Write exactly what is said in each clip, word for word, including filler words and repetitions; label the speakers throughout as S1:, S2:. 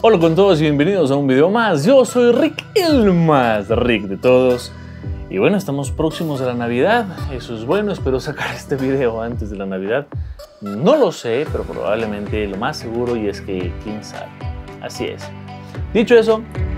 S1: Hola con todos y bienvenidos a un video más. Yo soy Rick, el más Rick de todos. Y bueno, estamos próximos a la Navidad. Eso es bueno, espero sacar este video antes de la Navidad. No lo sé, pero probablemente lo más seguro y es que quién sabe. Así es. Dicho eso,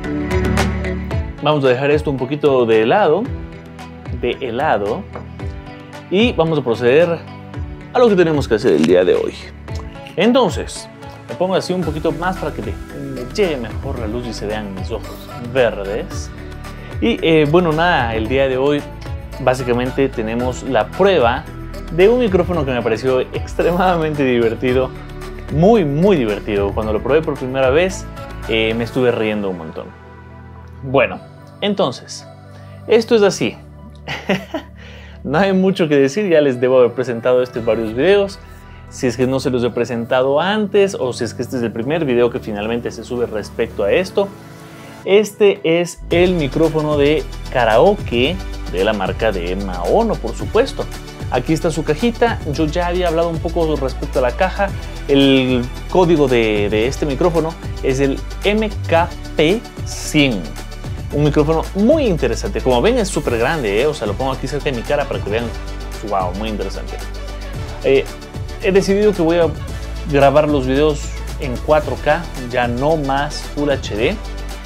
S1: vamos a dejar esto un poquito de lado, de helado, y vamos a proceder a lo que tenemos que hacer el día de hoy. Entonces, me pongo así un poquito más para que me llegue mejor la luz y se vean mis ojos verdes. Y eh, bueno, nada, el día de hoy básicamente tenemos la prueba de un micrófono que me pareció extremadamente divertido, muy muy divertido. Cuando lo probé por primera vez eh, me estuve riendo un montón. Bueno, entonces, esto es así. No hay mucho que decir, ya les debo haber presentado esto en varios videos. Si es que no se los he presentado antes o si es que este es el primer video que finalmente se sube respecto a esto, este es el micrófono de karaoke de la marca de Maono, por supuesto. Aquí está su cajita. Yo ya había hablado un poco respecto a la caja. El código de, de este micrófono es el M K P cien. Un micrófono muy interesante. Como ven, es súper grande, ¿eh? O sea, lo pongo aquí cerca de mi cara para que vean. Wow, muy interesante. Eh, he decidido que voy a grabar los videos en cuatro K, ya no más Full H D,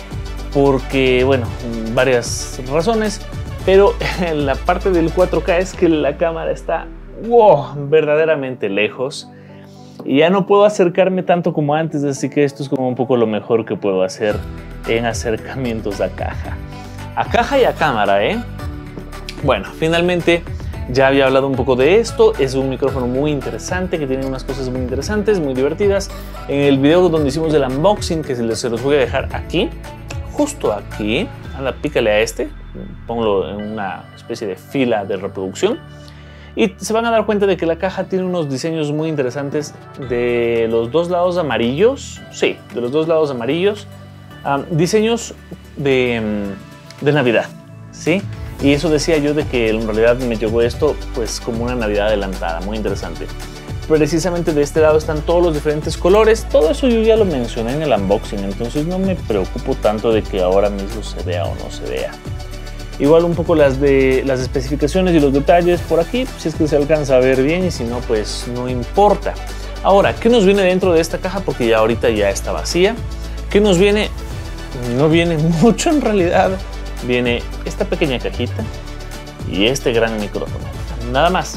S1: porque, bueno, varias razones, pero la parte del cuatro K es que la cámara está, wow, verdaderamente lejos y ya no puedo acercarme tanto como antes, así que esto es como un poco lo mejor que puedo hacer en acercamientos a caja. A caja y a cámara, ¿eh? Bueno, finalmente ya había hablado un poco de esto. Es un micrófono muy interesante que tiene unas cosas muy interesantes, muy divertidas. En el video donde hicimos el unboxing, que se los voy a dejar aquí, justo aquí, anda, pícale a este, póngalo en una especie de fila de reproducción y se van a dar cuenta de que la caja tiene unos diseños muy interesantes de los dos lados amarillos, sí, de los dos lados amarillos, um, diseños de, de Navidad, ¿sí? Y eso decía yo de que en realidad me llegó esto pues como una Navidad adelantada, muy interesante. Precisamente de este lado están todos los diferentes colores. Todo eso yo ya lo mencioné en el unboxing, entonces no me preocupo tanto de que ahora mismo se vea o no se vea. Igual un poco las, de, las especificaciones y los detalles por aquí, si es que se alcanza a ver bien, y si no, pues no importa. Ahora, ¿qué nos viene dentro de esta caja? Porque ya ahorita ya está vacía. ¿Qué nos viene? No viene mucho en realidad. Viene esta pequeña cajita y este gran micrófono, nada más.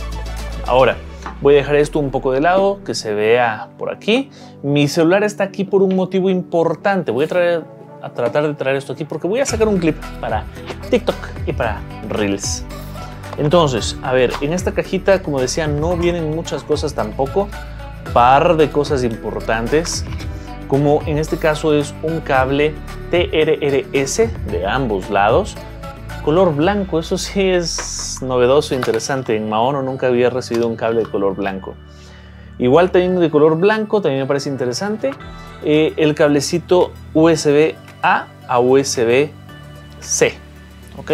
S1: Ahora voy a dejar esto un poco de lado, que se vea por aquí. Mi celular está aquí por un motivo importante. Voy a, traer, a tratar de traer esto aquí porque voy a sacar un clip para TikTok y para Reels. Entonces, a ver, en esta cajita, como decía, no vienen muchas cosas tampoco. Par de cosas importantes, como en este caso es un cable T R R S de ambos lados, color blanco. Eso sí es novedoso e interesante. En Maono nunca había recibido un cable de color blanco. Igual también de color blanco, también me parece interesante. Eh, el cablecito U S B A a U S B C, ¿ok?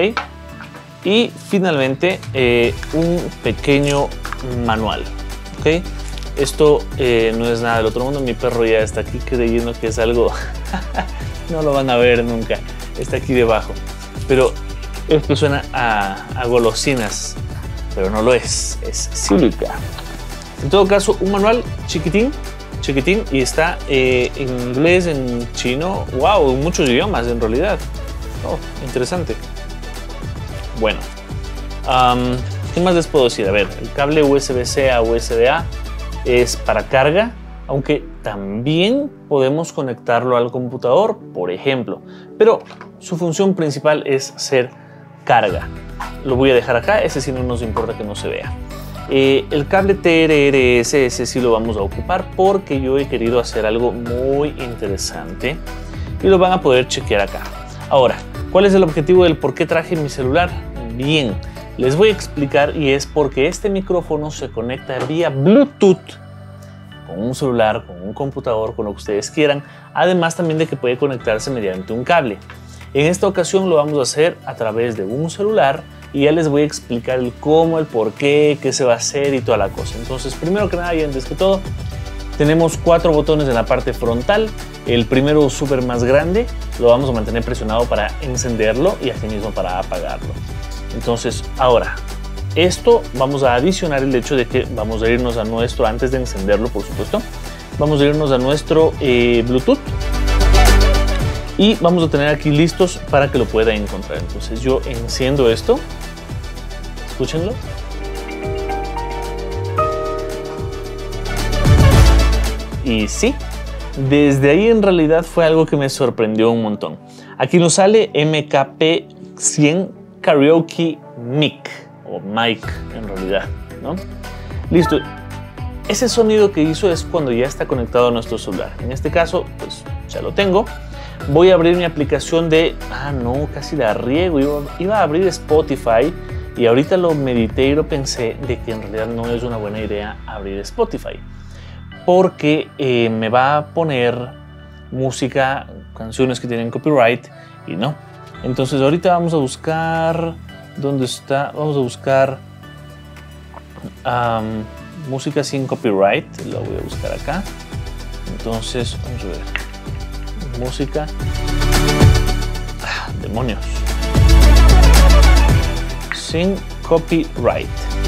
S1: Y finalmente eh, un pequeño manual, ¿ok? Esto eh, no es nada del otro mundo. Mi perro ya está aquí creyendo que es algo... No lo van a ver nunca. Está aquí debajo. Pero esto suena a, a golosinas. Pero no lo es. Es sílica. En todo caso, un manual chiquitín. Chiquitín. Y está eh, en inglés, en chino. Wow, en muchos idiomas en realidad. Oh, interesante. Bueno. Um, ¿Qué más les puedo decir? A ver, el cable U S B C a U S B A es para carga, aunque también podemos conectarlo al computador, por ejemplo, pero su función principal es ser carga. Lo voy a dejar acá, ese sí no nos importa que no se vea. Eh, el cable T R R S, ese sí lo vamos a ocupar porque yo he querido hacer algo muy interesante y lo van a poder chequear acá. Ahora, ¿cuál es el objetivo del por qué traje mi celular? Bien, les voy a explicar, y es porque este micrófono se conecta vía Bluetooth con un celular, con un computador, con lo que ustedes quieran, además también de que puede conectarse mediante un cable. En esta ocasión lo vamos a hacer a través de un celular y ya les voy a explicar el cómo, el por qué, qué se va a hacer y toda la cosa. Entonces, primero que nada y antes que todo, tenemos cuatro botones en la parte frontal el primero súper más grande lo vamos a mantener presionado para encenderlo y asimismo para apagarlo. Entonces ahora, esto vamos a adicionar el hecho de que vamos a irnos a nuestro, antes de encenderlo por supuesto, vamos a irnos a nuestro eh, Bluetooth y vamos a tener aquí listos para que lo pueda encontrar. Entonces yo enciendo esto, escúchenlo. Y sí, desde ahí en realidad fue algo que me sorprendió un montón. Aquí nos sale M K P cien Karaoke Mic, o Mic en realidad, ¿no? Listo. Ese sonido que hizo es cuando ya está conectado a nuestro celular. En este caso, pues ya lo tengo. Voy a abrir mi aplicación de... Ah, no, casi la riego. Iba, iba a abrir Spotify y ahorita lo medité y lo pensé de que en realidad no es una buena idea abrir Spotify. Porque eh, me va a poner música, canciones que tienen copyright y no. Entonces ahorita vamos a buscar, ¿dónde está? Vamos a buscar um, música sin copyright, lo voy a buscar acá. Entonces, vamos a ver, música, ah, demonios, sin copyright.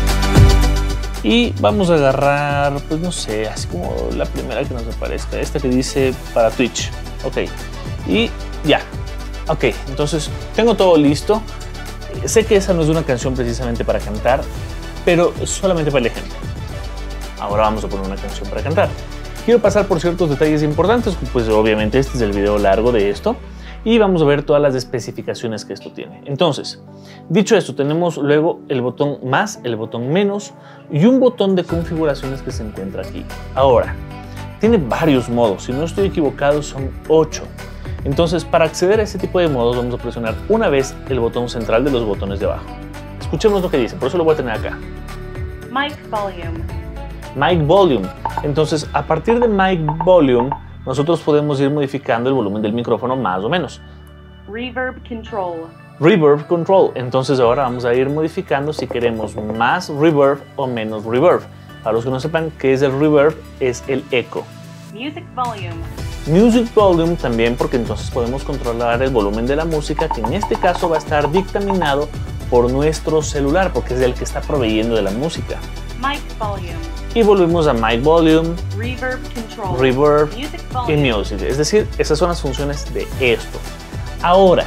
S1: Y vamos a agarrar, pues no sé, así como la primera que nos aparezca, esta que dice para Twitch. Ok, y ya. Ok, entonces tengo todo listo. Sé que esa no es una canción precisamente para cantar, pero solamente para el ejemplo. Ahora vamos a poner una canción para cantar. Quiero pasar por ciertos detalles importantes, pues obviamente este es el video largo de esto. Y vamos a ver todas las especificaciones que esto tiene. Entonces, dicho esto, tenemos luego el botón más, el botón menos y un botón de configuraciones que se encuentra aquí. Ahora, tiene varios modos, si no estoy equivocado son ocho. Entonces, para acceder a ese tipo de modos vamos a presionar una vez el botón central de los botones de abajo. Escuchemos lo que dice, por eso lo voy a tener acá.
S2: Mic Volume.
S1: Mic Volume. Entonces, a partir de Mic Volume, nosotros podemos ir modificando el volumen del micrófono más o menos.
S2: Reverb Control.
S1: Reverb Control. Entonces ahora vamos a ir modificando si queremos más reverb o menos reverb. Para los que no sepan qué es el reverb, es el eco.
S2: Music Volume.
S1: Music Volume también, porque entonces podemos controlar el volumen de la música, que en este caso va a estar dictaminado por nuestro celular, porque es el que está proveyendo de la música.
S2: Mic Volume.
S1: Y volvemos a Mic Volume,
S2: Reverb Control.
S1: Reverb
S2: Music
S1: y
S2: Volume.
S1: Music. Es decir, esas son las funciones de esto. Ahora,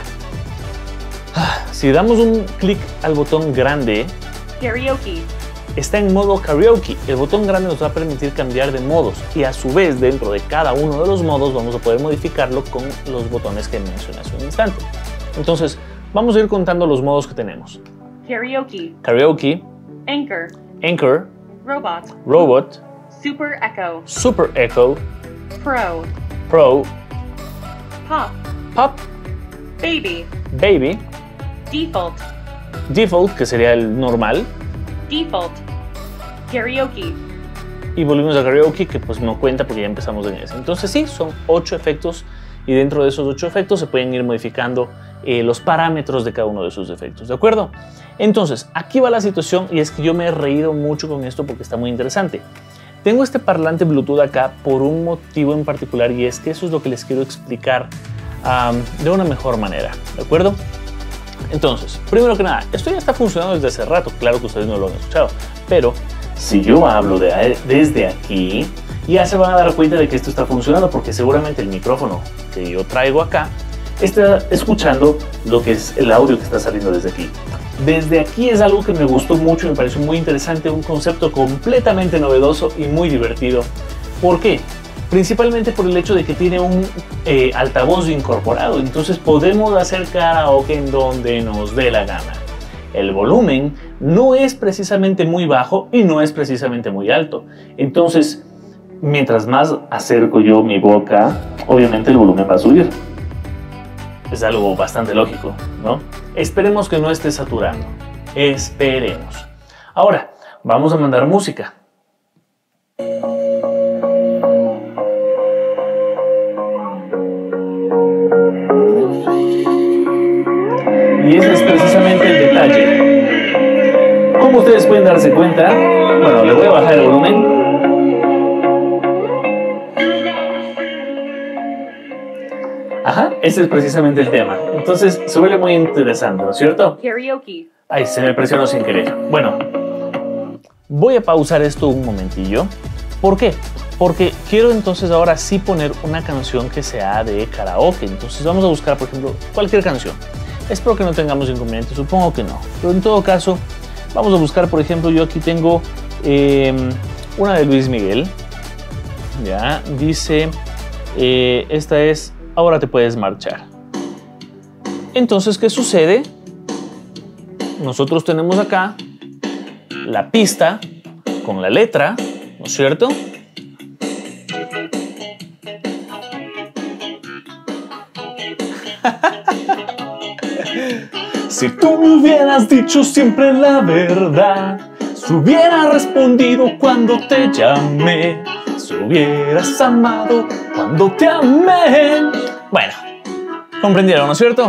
S1: si damos un clic al botón grande,
S2: Karaoke.
S1: está en modo karaoke. El botón grande nos va a permitir cambiar de modos y a su vez dentro de cada uno de los modos vamos a poder modificarlo con los botones que mencioné hace un instante. Entonces, vamos a ir contando los modos que tenemos.
S2: Karaoke.
S1: Karaoke,
S2: Anchor.
S1: Anchor,
S2: Robot.
S1: Robot,
S2: Super Echo.
S1: Super Echo,
S2: Pro.
S1: Pro,
S2: Pop.
S1: Pop,
S2: Baby.
S1: Baby,
S2: Default.
S1: Default, que sería el normal,
S2: Default. Karaoke.
S1: y volvimos a karaoke, que pues no cuenta porque ya empezamos en ese. Entonces sí, son ocho efectos y dentro de esos ocho efectos se pueden ir modificando eh, los parámetros de cada uno de esos efectos, ¿de acuerdo? Entonces, aquí va la situación y es que yo me he reído mucho con esto porque está muy interesante. Tengo este parlante Bluetooth acá por un motivo en particular y es que eso es lo que les quiero explicar um, de una mejor manera, ¿de acuerdo? Entonces, primero que nada, esto ya está funcionando desde hace rato, claro que ustedes no lo han escuchado, pero si yo hablo de, desde aquí, ya se van a dar cuenta de que esto está funcionando porque seguramente el micrófono que yo traigo acá está escuchando lo que es el audio que está saliendo desde aquí. Desde aquí es algo que me gustó mucho, me pareció muy interesante, un concepto completamente novedoso y muy divertido. ¿Por qué? Principalmente por el hecho de que tiene un eh, altavoz incorporado, entonces podemos hacer karaoke en donde nos dé la gana. El volumen no es precisamente muy bajo y no es precisamente muy alto, entonces mientras más acerco yo mi boca, obviamente el volumen va a subir. Es algo bastante lógico, ¿no? Esperemos que no esté saturando. Esperemos. Ahora, vamos a mandar música. Y ese es precisamente el detalle. Como ustedes pueden darse cuenta, bueno, le voy a bajar el volumen. Ajá, ese es precisamente el tema. Entonces se vuelve muy interesante, ¿no es cierto?
S2: Karaoke.
S1: Ay, se me presionó sin querer. Bueno, voy a pausar esto un momentillo. ¿Por qué? Porque quiero entonces ahora sí poner una canción que sea de karaoke. Entonces vamos a buscar, por ejemplo, cualquier canción. Espero que no tengamos inconvenientes, supongo que no. Pero en todo caso, vamos a buscar, por ejemplo, yo aquí tengo eh, una de Luis Miguel. Ya, dice, eh, esta es Ahora te puedes marchar. Entonces, ¿qué sucede? Nosotros tenemos acá la pista con la letra, ¿no es cierto? Si tú me hubieras dicho siempre la verdad, si hubiera respondido cuando te llamé, si hubieras amado cuando te amé. Bueno, comprendieron, ¿no es cierto?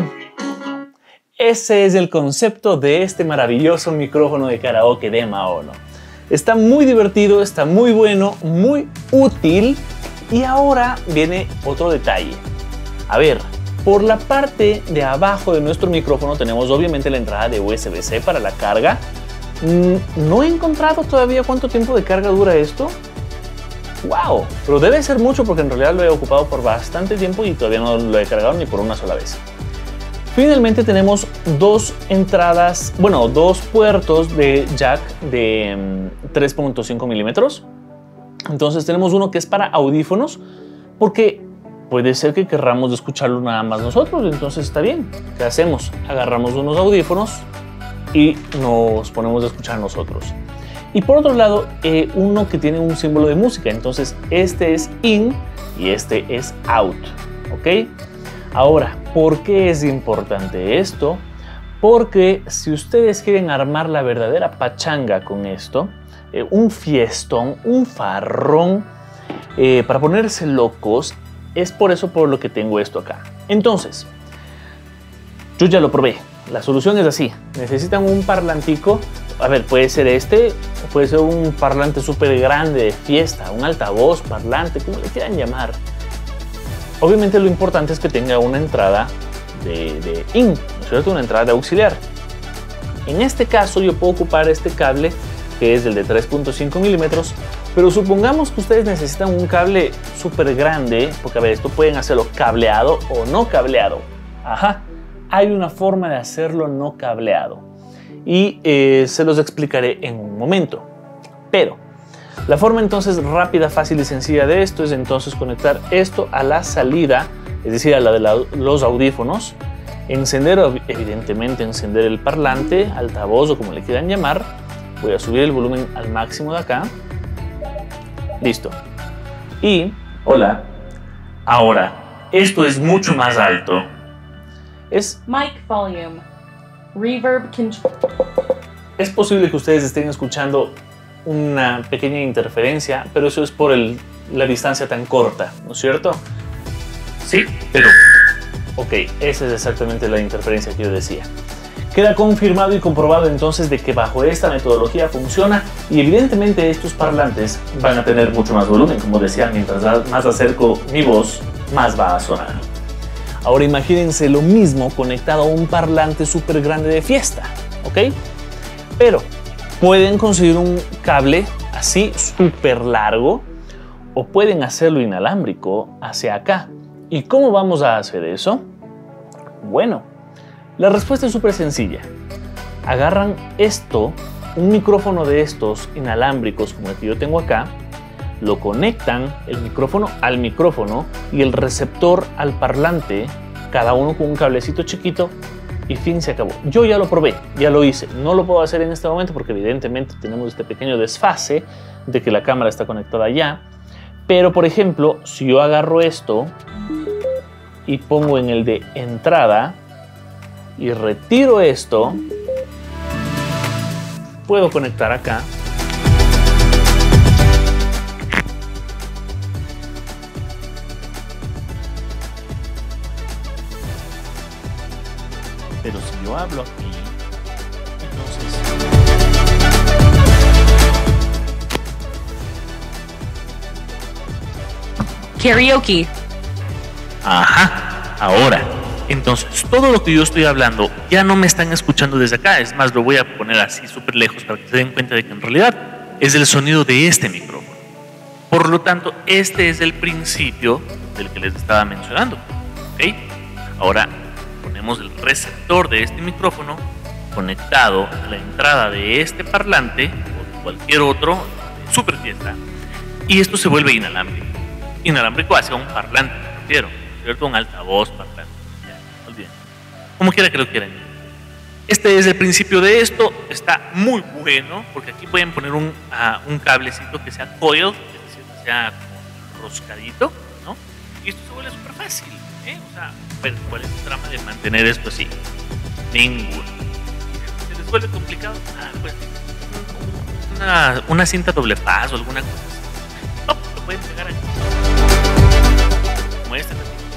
S1: Ese es el concepto de este maravilloso micrófono de karaoke de Maono. Está muy divertido, está muy bueno, muy útil. Y ahora viene otro detalle. A ver, por la parte de abajo de nuestro micrófono tenemos obviamente la entrada de U S B C para la carga. No he encontrado todavía cuánto tiempo de carga dura esto. ¡Wow! Pero debe ser mucho porque en realidad lo he ocupado por bastante tiempo y todavía no lo he cargado ni por una sola vez. Finalmente tenemos dos entradas, bueno, dos puertos de jack de tres punto cinco milímetros. Entonces tenemos uno que es para audífonos, porque puede ser que querramos escucharlo nada más nosotros, entonces está bien. ¿Qué hacemos? Agarramos unos audífonos y nos ponemos a escuchar nosotros. Y por otro lado, eh, uno que tiene un símbolo de música, entonces este es in y este es out, ¿ok? Ahora, ¿por qué es importante esto? Porque si ustedes quieren armar la verdadera pachanga con esto, eh, un fiestón, un farrón, eh, para ponerse locos, es por eso por lo que tengo esto acá. Entonces, yo ya lo probé. La solución es así. Necesitan un parlantico. A ver, puede ser este, puede ser un parlante súper grande de fiesta, un altavoz, parlante, como le quieran llamar. Obviamente lo importante es que tenga una entrada de, de in, ¿no es cierto? Una entrada de auxiliar. En este caso yo puedo ocupar este cable que es el de tres punto cinco milímetros, pero supongamos que ustedes necesitan un cable súper grande, porque a ver, esto pueden hacerlo cableado o no cableado. Ajá, hay una forma de hacerlo no cableado y eh, se los explicaré en un momento. Pero la forma entonces rápida, fácil y sencilla de esto es entonces conectar esto a la salida, es decir, a la de la, los audífonos, encender, evidentemente encender el parlante, altavoz o como le quieran llamar. Voy a subir el volumen al máximo de acá. Listo. Y, hola, ahora, esto es mucho más alto. Es,
S2: Mic volume. Reverb control.
S1: es posible que ustedes estén escuchando una pequeña interferencia, pero eso es por el, la distancia tan corta, ¿no es cierto? Sí, pero... Ok, esa es exactamente la interferencia que yo decía. Queda confirmado y comprobado entonces de que bajo esta metodología funciona y evidentemente estos parlantes van a tener mucho más volumen, como decía, mientras más acerco mi voz, más va a sonar. Ahora imagínense lo mismo conectado a un parlante súper grande de fiesta, ¿ok? Pero pueden conseguir un cable así súper largo o pueden hacerlo inalámbrico hacia acá. ¿Y cómo vamos a hacer eso? Bueno, la respuesta es súper sencilla. Agarran esto, un micrófono de estos inalámbricos como el que yo tengo acá, lo conectan el micrófono al micrófono y el receptor al parlante, cada uno con un cablecito chiquito y fin, se acabó. Yo ya lo probé, ya lo hice. No lo puedo hacer en este momento porque evidentemente tenemos este pequeño desfase de que la cámara está conectada ya. Pero por ejemplo, si yo agarro esto y pongo en el de entrada y retiro esto, puedo conectar acá. Pero si yo hablo aquí, entonces...
S2: Karaoke.
S1: Ajá. ahora. Entonces, todo lo que yo estoy hablando ya no me están escuchando desde acá. Es más, lo voy a poner así súper lejos para que se den cuenta de que en realidad es el sonido de este micrófono. Por lo tanto, este es el principio del que les estaba mencionando. ¿Ok? Ahora ponemos el receptor de este micrófono conectado a la entrada de este parlante o de cualquier otro super fiesta, y esto se vuelve inalámbrico. Inalámbrico hacia un parlante, me refiero, ¿cierto? Un altavoz parlante. Ya, olviden. Como quiera que lo quieran. Este es el principio de esto. Está muy bueno porque aquí pueden poner un, uh, un cablecito que sea coil, es decir, que sea como roscadito, ¿no? Y esto se vuelve súper fácil, ¿eh? O sea, ¿cuál es el drama de mantener esto así? Ninguno. ¿Se les vuelve complicado? Ah, pues una, una cinta doble faz o alguna cosa así. Oh, lo pueden pegar aquí. Como este.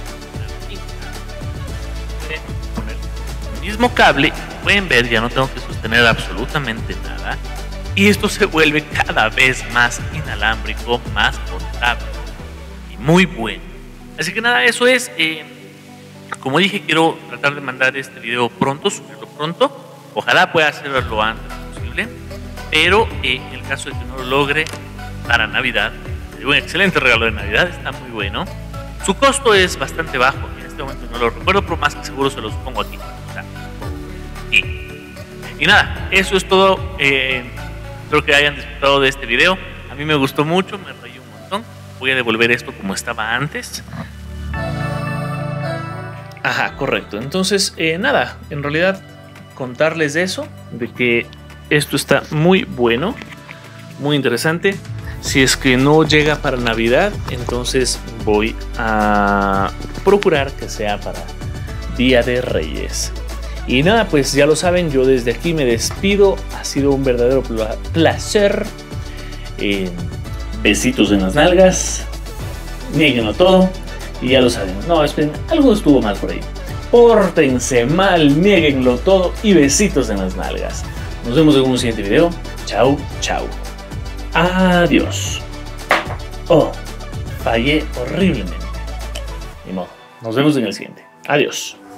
S1: Poner el mismo cable. Pueden ver, ya no tengo que sostener absolutamente nada. Y esto se vuelve cada vez más inalámbrico, más portable y muy bueno. Así que nada, eso es. Eh, como dije, quiero tratar de mandar este video pronto, subirlo pronto. Ojalá pueda hacerlo lo antes posible. Pero eh, en el caso de que no lo logre para Navidad, es un excelente regalo de Navidad, está muy bueno. Su costo es bastante bajo. En este momento no lo recuerdo, pero más que seguro se los pongo aquí. O sea, y, y nada, eso es todo. Eh, espero que hayan disfrutado de este video. A mí me gustó mucho, me reí un montón. Voy a devolver esto como estaba antes. Ajá, correcto. Entonces, eh, nada, en realidad contarles de eso, de que esto está muy bueno, muy interesante. Si es que no llega para Navidad, entonces voy a procurar que sea para Día de Reyes. Y nada, pues ya lo saben, yo desde aquí me despido. Ha sido un verdadero pla placer. Eh, besitos en las nalgas. Nieguenlo todo. Y ya lo saben. No, esperen, algo estuvo mal por ahí. Pórtense mal, nieguenlo todo y besitos en las nalgas. Nos vemos en un siguiente video. Chau, chau. Adiós. Oh, fallé horriblemente. Ni modo. Nos vemos en el siguiente. Adiós.